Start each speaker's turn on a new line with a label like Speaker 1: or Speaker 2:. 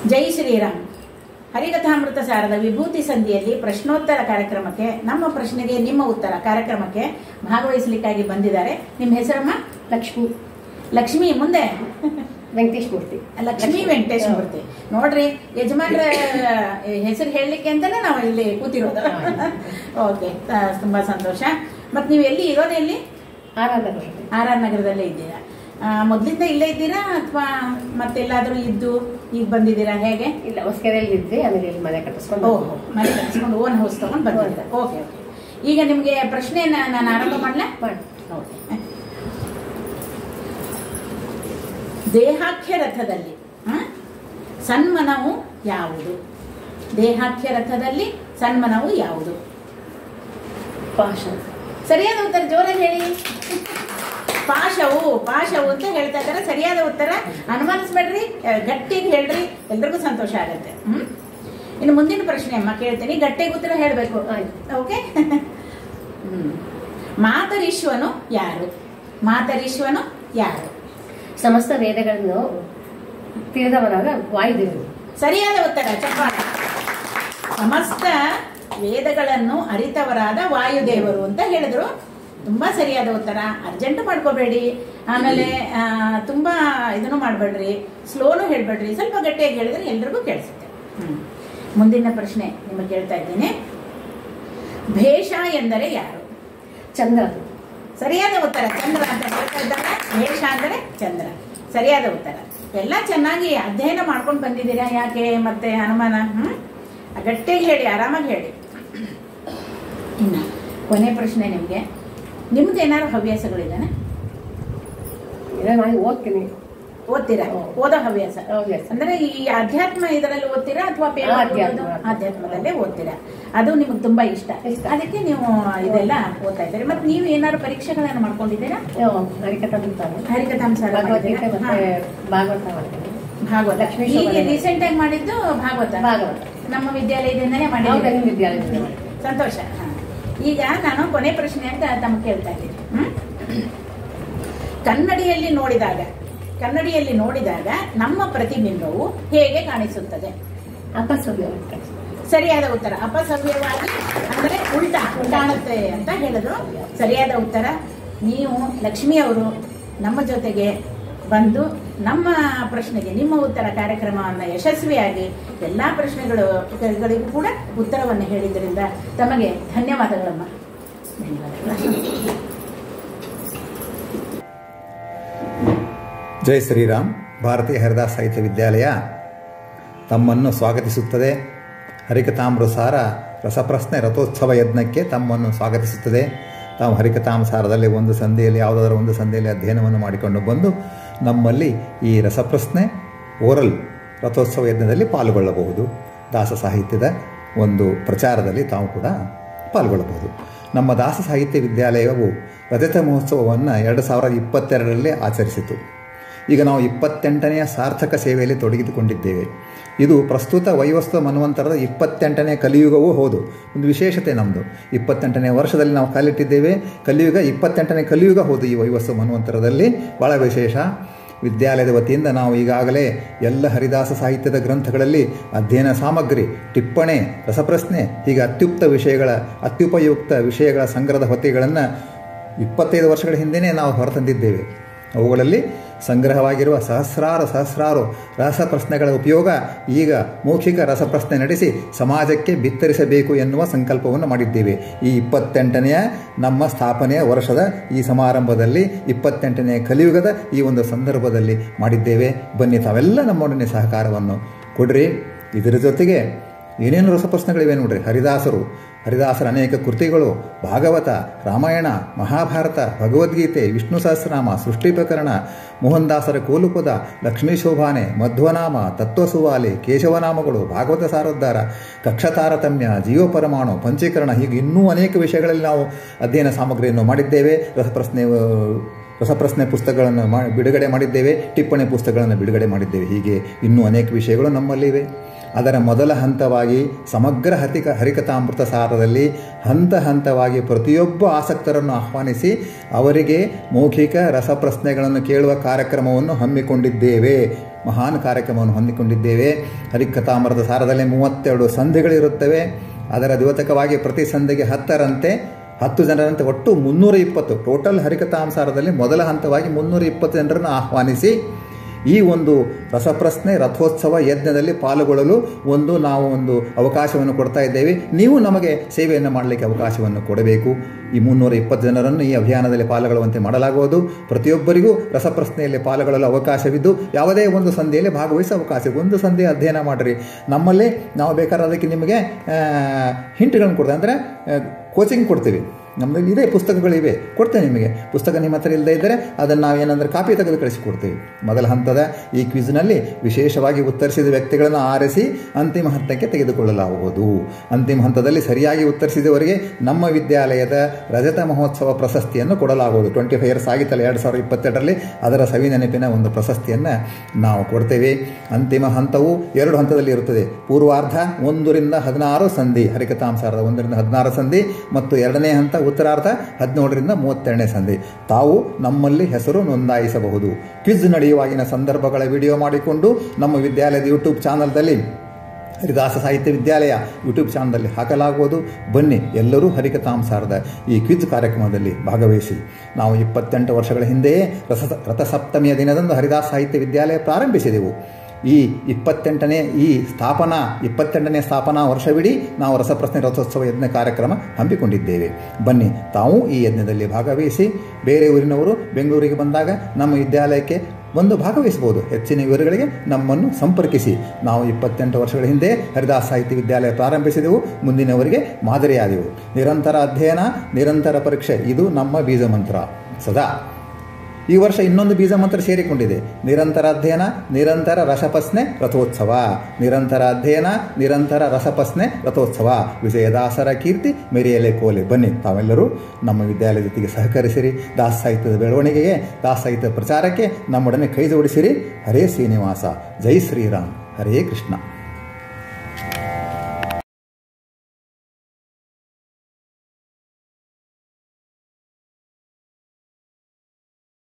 Speaker 1: ಜೈ ಶ್ರೀರಾಮ್. ಹರಿಕಥಾಮೃತ ಸಾರದ ವಿಭೂತಿ ಸಂಧಿಯಲ್ಲಿ ಪ್ರಶ್ನೋತ್ತರ ಕಾರ್ಯಕ್ರಮಕ್ಕೆ, ನಮ್ಮ ಪ್ರಶ್ನೆಗೆ ನಿಮ್ಮ ಉತ್ತರ ಕಾರ್ಯಕ್ರಮಕ್ಕೆ ಭಾಗವಹಿಸಲಿಕ್ಕಾಗಿ ಬಂದಿದ್ದಾರೆ. ನಿಮ್ಮ ಹೆಸರಮ್ಮ?
Speaker 2: ಲಕ್ಷ್ಮಿ.
Speaker 1: ಲಕ್ಷ್ಮಿ ಮುಂದೆ
Speaker 2: ವೆಂಕಟೇಶ್ ಮೂರ್ತಿ.
Speaker 1: ಲಕ್ಷ್ಮಿ ವೆಂಕಟೇಶ್ ಮೂರ್ತಿ. ನೋಡ್ರಿ, ಯಜಮಾನ್ರ ಹೆಸರು ಹೇಳಲಿಕ್ಕೆ ಅಂತಾನೆ ನಾವು ಇಲ್ಲಿ ಕೂತಿರೋದು. ಓಕೆ, ತುಂಬಾ ಸಂತೋಷ. ಮತ್ ನೀವು ಎಲ್ಲಿ ಇರೋದು? ಎಲ್ಲಿ? ಆರ್ ನಗರದಲ್ಲೇ ಇದ್ದೀರಾ? ಮೊದ್ಲಿಂದ ಇಲ್ಲೇ ಇದ್ದೀರಾ ಅಥವಾ ಮತ್ತೆಲ್ಲಾದ್ರೂ ಇದ್ದು ಈಗ ಬಂದಿದ್ದೀರಾ? ಹೇಗೆ?
Speaker 2: ಇಲ್ಲ, ಹೊಸಕೆರೆಯಲ್ಲಿ ಇದ್ದೆ, ಆಮೇಲೆ ಇಲ್ಲಿ ಮನೆ ಕಟ್ಟಿಸ್ಕೊಂಡು
Speaker 1: ಮನೆ ಕಟ್ಟಿಸ್ಕೊಂಡು ಓನ್ ಹೌಸ್ ತಗೊಂಡು ಬಂದಿದ್ದೀರಾ. Okay okay. ಈಗ ನಿಮ್ಗೆ ಪ್ರಶ್ನೆನ ನಾನು ಆರಂಭ ಮಾಡ್ಲಾ? ಓಕೆ. ದೇಹಾಖ್ಯ ರಥದಲ್ಲಿ ಸನ್ಮನವು ಯಾವುದು? ದೇಹಾಖ್ಯ ರಥದಲ್ಲಿ ಸನ್ಮನವು ಯಾವುದು?
Speaker 2: ಪಾಶ.
Speaker 1: ಸರಿಯಾದ ಉತ್ತರ ಜೋರಾಗಿ ಹೇಳಿ. ಪಾಶವು ಅಂತ ಹೇಳ್ತಾ ಇದ್ದಾರೆ. ಸರಿಯಾದ ಉತ್ತರ. ಅನುಮಾನಿಸ್ಬೇಡ್ರಿ, ಗಟ್ಟಿಗೆ ಹೇಳ್ರಿ, ಎಲ್ರಿಗೂ ಸಂತೋಷ ಆಗತ್ತೆ. ಇನ್ನು ಮುಂದಿನ ಪ್ರಶ್ನೆ ಅಮ್ಮ ಕೇಳ್ತೀನಿ, ಗಟ್ಟಿಗೆ ಉತ್ತರ ಹೇಳ್ಬೇಕು. ಓಕೆ. ಮಾತರಿಶ್ವನು ಯಾರು? ಮಾತರಿಶ್ವನು ಯಾರು?
Speaker 2: ಸಮಸ್ತ ವೇದಗಳನ್ನು ತಿಳಿದವರಾದ ವಾಯುದೇವರು.
Speaker 1: ಸರಿಯಾದ ಉತ್ತರ, ಚಪ್ಪಾಳ. ಸಮಸ್ತ ವೇದಗಳನ್ನು ಅರಿತವರಾದ ವಾಯುದೇವರು ಅಂತ ಹೇಳಿದ್ರು. ತುಂಬಾ ಸರಿಯಾದ ಉತ್ತರ. ಅರ್ಜೆಂಟ್ ಮಾಡ್ಕೋಬೇಡಿ, ಆಮೇಲೆ ತುಂಬಾ ಇದನ್ನು ಮಾಡ್ಬೇಡ್ರಿ, ಸ್ಲೋನು ಹೇಳ್ಬೇಡ್ರಿ, ಸ್ವಲ್ಪ ಗಟ್ಟಿಯಾಗಿ ಹೇಳಿದ್ರೆ ಎಲ್ರಿಗೂ ಕೇಳಿಸುತ್ತೆ. ಮುಂದಿನ ಪ್ರಶ್ನೆ ನಿಮಗೆ ಕೇಳ್ತಾ ಇದ್ದೀನಿ. ಭೇಷ ಎಂದರೆ ಯಾರು?
Speaker 2: ಚಂದ್ರ.
Speaker 1: ಸರಿಯಾದ ಉತ್ತರ. ಚಂದ್ರ ಅಂತ ಹೇಳ್ತಾ ಇದ್ದಾರೆ. ಭೇಷ ಅಂದರೆ ಚಂದ್ರ. ಸರಿಯಾದ ಉತ್ತರ. ಎಲ್ಲ ಚೆನ್ನಾಗಿ ಅಧ್ಯಯನ ಮಾಡ್ಕೊಂಡು ಬಂದಿದ್ದೀರಾ. ಯಾಕೆ ಮತ್ತೆ ಅನುಮಾನ? ಗಟ್ಟಿಯಾಗಿ ಹೇಳಿ, ಆರಾಮಾಗಿ ಹೇಳಿ. ಇನ್ನ ಕೊನೆ ಪ್ರಶ್ನೆ ನಿಮ್ಗೆ. ನಿಮ್ದು ಏನಾದ್ರು ಹವ್ಯಾಸಗಳಿದ್ದಾನೆ?
Speaker 2: ನಾನು ಓದ್ತೀನಿ.
Speaker 1: ಓದ್ತೀರಾ? ಓದೋ ಹವ್ಯಾಸ ಅಂದ್ರೆ ಈ ಅಧ್ಯಾತ್ಮ ಇದರಲ್ಲಿ ಓದ್ತೀರಾ ಅಥವಾ ಅಧ್ಯಾತ್ಮದಲ್ಲೇ ಓದ್ತೀರಾ? ಅದು ನಿಮ್ಗೆ ತುಂಬಾ ಇಷ್ಟ, ಅದಕ್ಕೆ ನೀವು ಇದೆಲ್ಲ ಓದ್ತಾ ಇದ್ದೀರಿ. ಮತ್ತೆ ನೀವು ಏನಾದ್ರು ಪರೀಕ್ಷೆಗಳನ್ನ ಮಾಡ್ಕೊಂಡಿದ್ದೀರಾ? ಹರಿಕಥಾಂಸಾರ, ಭಾಗವತ. ಈಗ ರೀಸೆಂಟ್ ಆಗಿ ಮಾಡಿದ್ದು ಭಾಗವತ. ನಮ್ಮ ವಿದ್ಯಾಲಯದಿಂದನೇ ಮಾಡಿದ್ದು. ಸಂತೋಷ. ಈಗ ನಾನು ಕೊನೆ ಪ್ರಶ್ನೆ ಅಂತ ತಮಗೆ ಕೇಳ್ತಾ ಇದ್ದೀನಿ. ಕನ್ನಡಿಯಲ್ಲಿ ನೋಡಿದಾಗ ನಮ್ಮ ಪ್ರತಿಬಿಂಬವು ಹೇಗೆ ಕಾಣಿಸುತ್ತದೆ?
Speaker 2: ಅಪಸವ್ಯ.
Speaker 1: ಸರಿಯಾದ ಉತ್ತರ. ಅಪಸವ್ಯವಾಗಿ ಅಂದರೆ ಉಲ್ಟಾ ಕಾಣುತ್ತೆ ಅಂತ ಹೇಳಿದ್ರು. ಸರಿಯಾದ ಉತ್ತರ. ನೀವು ಲಕ್ಷ್ಮಿ ಅವರು ನಮ್ಮ ಜೊತೆಗೆ ಬಂದು ನಮ್ಮ ಪ್ರಶ್ನೆಗೆ ನಿಮ್ಮ ಉತ್ತರ ಕಾರ್ಯಕ್ರಮವನ್ನು ಯಶಸ್ವಿಯಾಗಿ ಎಲ್ಲಾ ಪ್ರಶ್ನೆಗಳಿಗೂ ಕೂಡ ಉತ್ತರವನ್ನು ಹೇಳಿದ್ರಿಂದ ತಮಗೆ ಧನ್ಯವಾದಗಳಮ್ಮ.
Speaker 3: ಜೈ ಶ್ರೀರಾಮ್. ಭಾರತೀಯ ಹರಿದಾಸ ಸಾಹಿತ್ಯ ವಿದ್ಯಾಲಯ ತಮ್ಮನ್ನು ಸ್ವಾಗತಿಸುತ್ತದೆ. ಹರಿಕಥಾಮೃತಸಾರ ರಸಪ್ರಶ್ನೆ ರಥೋತ್ಸವ ಯಜ್ಞಕ್ಕೆ ತಮ್ಮನ್ನು ಸ್ವಾಗತಿಸುತ್ತದೆ. ತಾವು ಹರಿಕಥಾಮೃತಸಾರದಲ್ಲಿ ಒಂದು ಸಂಧಿಯಲ್ಲಿ ಯಾವುದಾದ್ರೂ ಒಂದು ಸಂಧಿಯಲ್ಲಿ ಅಧ್ಯಯನವನ್ನು ಮಾಡಿಕೊಂಡು ಬಂದು ನಮ್ಮಲ್ಲಿ ಈ ರಸಪ್ರಶ್ನೆ ಓರಲ್ ರಥೋತ್ಸವ ಯಜ್ಞದಲ್ಲಿ ಪಾಲ್ಗೊಳ್ಳಬಹುದು. ದಾಸ ಸಾಹಿತ್ಯದ ಒಂದು ಪ್ರಚಾರದಲ್ಲಿ ತಾವು ಕೂಡ ಪಾಲ್ಗೊಳ್ಳಬಹುದು. ನಮ್ಮ ದಾಸ ಸಾಹಿತ್ಯ ವಿದ್ಯಾಲಯವು ರಜತ ಮಹೋತ್ಸವವನ್ನು 2022ರಲ್ಲಿ ಆಚರಿಸಿತು. ಈಗ ನಾವು 28ನೆಯ ಸಾರ್ಥಕ ಸೇವೆಯಲ್ಲಿ ತೊಡಗಿದುಕೊಂಡಿದ್ದೇವೆ. ಇದು ಪ್ರಸ್ತುತ ವೈವಸ್ವ ಮನ್ವಂತರದ 28ನೇ ಕಲಿಯುಗವೂ ಹೌದು. ಒಂದು ವಿಶೇಷತೆ ನಮ್ಮದು. 28ನೇ ವರ್ಷದಲ್ಲಿ ನಾವು ಕಾಲಿಟ್ಟಿದ್ದೇವೆ. ಕಲಿಯುಗ 28ನೇ ಕಲಿಯುಗ ಹೌದು ಈ ವೈವಸ್ವ ಮನ್ವಂತರದಲ್ಲಿ. ಭಾಳ ವಿಶೇಷ. ವಿದ್ಯಾಲಯದ ವತಿಯಿಂದ ನಾವು ಈಗಾಗಲೇ ಎಲ್ಲ ಹರಿದಾಸ ಸಾಹಿತ್ಯದ ಗ್ರಂಥಗಳಲ್ಲಿ ಅಧ್ಯಯನ ಸಾಮಗ್ರಿ, ಟಿಪ್ಪಣಿ, ರಸಪ್ರಶ್ನೆ ಹೀಗೆ ಅತ್ಯುಪಯುಕ್ತ ವಿಷಯಗಳ ಸಂಗ್ರಹದ ಹೊತ್ತಿಗಳನ್ನು 25 ವರ್ಷಗಳ ಹಿಂದೆಯೇ ನಾವು ಹೊರತಂದಿದ್ದೇವೆ. ಅವುಗಳಲ್ಲಿ ಸಂಗ್ರಹವಾಗಿರುವ ಸಹಸ್ರಾರು ರಸಪ್ರಶ್ನೆಗಳ ಉಪಯೋಗ ಈಗ ಮೌಖಿಕ ರಸಪ್ರಶ್ನೆ ನಡೆಸಿ ಸಮಾಜಕ್ಕೆ ಬಿತ್ತರಿಸಬೇಕು ಎನ್ನುವ ಸಂಕಲ್ಪವನ್ನು ಮಾಡಿದ್ದೇವೆ. ಈ 28ನೆಯ ನಮ್ಮ ಸ್ಥಾಪನೆಯ ವರ್ಷದ ಈ ಸಮಾರಂಭದಲ್ಲಿ 28ನೇ ಕಲಿಯುಗದ ಈ ಒಂದು ಸಂದರ್ಭದಲ್ಲಿ ಮಾಡಿದ್ದೇವೆ. ಬನ್ನಿ, ತಾವೆಲ್ಲ ನಮ್ಮೊಡನೆ ಸಹಕಾರವನ್ನು ಕೊಡ್ರಿ. ಇದರ ಜೊತೆಗೆ ಏನೇನು ರಸಪ್ರಶ್ನೆಗಳಿವೆ ನೋಡ್ರಿ. ಹರಿದಾಸರ ಅನೇಕ ಕೃತಿಗಳು, ಭಾಗವತ, ರಾಮಾಯಣ, ಮಹಾಭಾರತ, ಭಗವದ್ಗೀತೆ, ವಿಷ್ಣು ಸಹಸ್ರನಾಮ, ಸೃಷ್ಟಿ ಪ್ರಕರಣ, ಮೋಹನದಾಸರ ಕೋಲುಪದ, ಲಕ್ಷ್ಮೀ ಶೋಭಾನೆ, ಮಧ್ವನಾಮ, ತತ್ವಸುವಾಲಿ, ಕೇಶವನಾಮಗಳು, ಭಾಗವತ ಸಾರೋದ್ಧಾರ, ಕಕ್ಷ ತಾರತಮ್ಯ, ಜೀವಪರಮಾಣು, ಪಂಚೀಕರಣ ಹೀಗೆ ಇನ್ನೂ ಅನೇಕ ವಿಷಯಗಳಲ್ಲಿ ನಾವು ಅಧ್ಯಯನ ಸಾಮಗ್ರಿಯನ್ನು ಮಾಡಿದ್ದೇವೆ. ರಸಪ್ರಶ್ನೆ ಪುಸ್ತಕಗಳನ್ನು ಬಿಡುಗಡೆ ಮಾಡಿದ್ದೇವೆ. ಟಿಪ್ಪಣಿ ಪುಸ್ತಕಗಳನ್ನು ಬಿಡುಗಡೆ ಮಾಡಿದ್ದೇವೆ. ಹೀಗೆ ಇನ್ನೂ ಅನೇಕ ವಿಷಯಗಳು ನಮ್ಮಲ್ಲಿವೆ. ಅದರ ಮೊದಲ ಹಂತವಾಗಿ ಸಮಗ್ರ ಹರಿಕಥಾಮೃತ ಸಾರದಲ್ಲಿ ಹಂತವಾಗಿ ಪ್ರತಿಯೊಬ್ಬ ಆಸಕ್ತರನ್ನು ಆಹ್ವಾನಿಸಿ ಅವರಿಗೆ ಮೌಖಿಕ ರಸಪ್ರಶ್ನೆಗಳನ್ನು ಕೇಳುವ ಕಾರ್ಯಕ್ರಮವನ್ನು ಹಮ್ಮಿಕೊಂಡಿದ್ದೇವೆ. ಮಹಾನ್ ಕಾರ್ಯಕ್ರಮವನ್ನು ಹೊಂದಿಕೊಂಡಿದ್ದೇವೆ. ಹರಿಕಥಾಮೃತ ಸಾರದಲ್ಲಿ 32 ಸಂಧಿಗಳಿರುತ್ತವೆ. ಅದರ ದ್ಯೋತಕವಾಗಿ ಪ್ರತಿ ಸಂಧಿಗೆ 10 ಜನರಂತೆ ಒಟ್ಟು 320. ಟೋಟಲ್ ಹರಿಕಥಾಂಸಾರದಲ್ಲಿ ಮೊದಲ ಹಂತವಾಗಿ 320 ಜನರನ್ನು ಆಹ್ವಾನಿಸಿ ಈ ಒಂದು ರಸಪ್ರಶ್ನೆ ರಥೋತ್ಸವ ಯಜ್ಞದಲ್ಲಿ ಪಾಲ್ಗೊಳ್ಳಲು ನಾವು ಒಂದು ಅವಕಾಶವನ್ನು ಕೊಡ್ತಾ ಇದ್ದೇವೆ. ನೀವು ನಮಗೆ ಸೇವೆಯನ್ನು ಮಾಡಲಿಕ್ಕೆ ಅವಕಾಶವನ್ನು ಕೊಡಬೇಕು. ಈ 320 ಜನರನ್ನು ಈ ಅಭಿಯಾನದಲ್ಲಿ ಪಾಲ್ಗೊಳ್ಳುವಂತೆ ಮಾಡಲಾಗುವುದು. ಪ್ರತಿಯೊಬ್ಬರಿಗೂ ರಸಪ್ರಶ್ನೆಯಲ್ಲಿ ಪಾಲ್ಗೊಳ್ಳಲು ಅವಕಾಶವಿದ್ದು ಯಾವುದೇ ಒಂದು ಸಂಧಿಯಲ್ಲಿ ಭಾಗವಹಿಸುವ ಅವಕಾಶ. ಒಂದು ಸಂಧಿ ಅಧ್ಯಯನ ಮಾಡಿರಿ. ನಮ್ಮಲ್ಲಿ ನಾವು ಬೇಕಾದ್ರೆ ಅದಕ್ಕೆ ನಿಮಗೆ ಹಿಂಟ್ಗಳನ್ನು ಕೊಡ್ತೇವೆ, ಅಂದರೆ ಕೋಚಿಂಗ್ ಕೊಡ್ತೀವಿ. ನಮ್ಮಲ್ಲಿ ಇದೇ ಪುಸ್ತಕಗಳಿವೆ, ಕೊಡ್ತೇವೆ ನಿಮಗೆ. ಪುಸ್ತಕ ನಿಮ್ಮ ಹತ್ರ ಇಲ್ಲದೇ ಇದ್ದರೆ ಅದನ್ನು ನಾವೇನಂದರೆ ಕಾಪಿ ತೆಗೆದು ಕಳಿಸಿಕೊಡ್ತೀವಿ. ಮೊದಲ ಹಂತದ ಈ ಕ್ವಿಜ್ನಲ್ಲಿ ವಿಶೇಷವಾಗಿ ಉತ್ತರಿಸಿದ ವ್ಯಕ್ತಿಗಳನ್ನು ಆರಿಸಿ ಅಂತಿಮ ಹಂತಕ್ಕೆ ತೆಗೆದುಕೊಳ್ಳಲಾಗುವುದು. ಅಂತಿಮ ಹಂತದಲ್ಲಿ ಸರಿಯಾಗಿ ಉತ್ತರಿಸಿದವರಿಗೆ ನಮ್ಮ ವಿದ್ಯಾಲಯದ ರಜತ ಮಹೋತ್ಸವ ಪ್ರಶಸ್ತಿಯನ್ನು ಕೊಡಲಾಗುವುದು. 25 ಇಯರ್ಸ್ ಆಗಿತ್ತಲ್ಲ 2022ರಲ್ಲಿ, ಅದರ ಸವಿನೆನಪಿನ ಒಂದು ಪ್ರಶಸ್ತಿಯನ್ನು ನಾವು ಕೊಡ್ತೇವೆ. ಅಂತಿಮ ಹಂತವು 2 ಹಂತದಲ್ಲಿ ಇರುತ್ತದೆ. ಪೂರ್ವಾರ್ಧ 1 ರಿಂದ 16 ಸಂಧಿ, ಹರಿಕಥಾಂಸಾರದ 1 ರಿಂದ 16 ಸಂಧಿ, ಮತ್ತು 2ನೇ ಹಂತ ಉತ್ತರಾರ್ಧ 17 ರಿಂದ 32ನೇ ಸಂಧಿ. ತಾವು ನಮ್ಮಲ್ಲಿ ಹೆಸರು ನೋಂದಾಯಿಸಬಹುದು. ಕ್ವಿಜ್ ನಡೆಯುವಾಗಿನ ಸಂದರ್ಭಗಳ ವಿಡಿಯೋ ಮಾಡಿಕೊಂಡು ನಮ್ಮ ವಿದ್ಯಾಲಯದ ಯೂಟ್ಯೂಬ್ ಚಾನಲ್ದಲ್ಲಿ, ಹರಿದಾಸ ಸಾಹಿತ್ಯ ವಿದ್ಯಾಲಯ ಯೂಟ್ಯೂಬ್ ಚಾನಲ್ನಲ್ಲಿ ಹಾಕಲಾಗುವುದು. ಬನ್ನಿ, ಎಲ್ಲರೂ ಹರಿಕಥಾಂಸಾರದ ಈ ಕ್ವಿಜ್ ಕಾರ್ಯಕ್ರಮದಲ್ಲಿ ಭಾಗವಹಿಸಿ. ನಾವು 28 ವರ್ಷಗಳ ಹಿಂದೆಯೇ ರಥಸಪ್ತಮಿಯ ದಿನದಂದು ಹರಿದಾಸ ಸಾಹಿತ್ಯ ವಿದ್ಯಾಲಯ ಪ್ರಾರಂಭಿಸಿದೆವು. ಈ 22ನೇ ಸ್ಥಾಪನಾ ವರ್ಷವಿಡೀ ನಾವು ರಸಪ್ರಶ್ನೆ ರಥೋತ್ಸವ ಯಜ್ಞ ಕಾರ್ಯಕ್ರಮ ಹಮ್ಮಿಕೊಂಡಿದ್ದೇವೆ. ಬನ್ನಿ, ತಾವು ಈ ಯಜ್ಞದಲ್ಲಿ ಭಾಗವಹಿಸಿ. ಬೇರೆ ಊರಿನವರು ಬೆಂಗಳೂರಿಗೆ ಬಂದಾಗ ನಮ್ಮ ವಿದ್ಯಾಲಯಕ್ಕೆ ಬಂದು ಭಾಗವಹಿಸಬಹುದು. ಹೆಚ್ಚಿನ ವಿವರಗಳಿಗೆ ನಮ್ಮನ್ನು ಸಂಪರ್ಕಿಸಿ. ನಾವು 28 ವರ್ಷಗಳ ಹಿಂದೆ ಹರಿದಾಸ ಸಾಹಿತ್ಯ ವಿದ್ಯಾಲಯ ಪ್ರಾರಂಭಿಸಿದೆವು. ಮುಂದಿನವರಿಗೆ ಮಾದರಿಯಾದೆವು. ನಿರಂತರ ಅಧ್ಯಯನ, ನಿರಂತರ ಪರೀಕ್ಷೆ, ಇದು ನಮ್ಮ ಬೀಜ ಮಂತ್ರ ಸದಾ. ಈ ವರ್ಷ ಇನ್ನೊಂದು ಬೀಜ ಮಂತ್ರ ಸೇರಿಕೊಂಡಿದೆ. ನಿರಂತರ ಅಧ್ಯಯನ, ನಿರಂತರ ರಸಪ್ರಶ್ನೆ ರಥೋತ್ಸವ. ನಿರಂತರ ಅಧ್ಯಯನ, ನಿರಂತರ ರಸಪ್ರಶ್ನೆ ರಥೋತ್ಸವ. ವಿಜಯದಾಸರ ಕೀರ್ತಿ ಮೆರೆಯಲೆ ಕೋಲೆ. ಬನ್ನಿ, ತಾವೆಲ್ಲರೂ ನಮ್ಮ ವಿದ್ಯಾಲಯದ ಜೊತೆಗೆ ಸಹಕರಿಸಿರಿ. ದಾಸ ಸಾಹಿತ್ಯದ ಬೆಳವಣಿಗೆಗೆ, ದಾಸ ಸಾಹಿತ್ಯದ ಪ್ರಚಾರಕ್ಕೆ ನಮ್ಮೊಡನೆ ಕೈ ಜೋಡಿಸಿರಿ. ಹರೇ ಶ್ರೀನಿವಾಸ, ಜೈ ಶ್ರೀರಾಮ್, ಹರೇ ಕೃಷ್ಣ.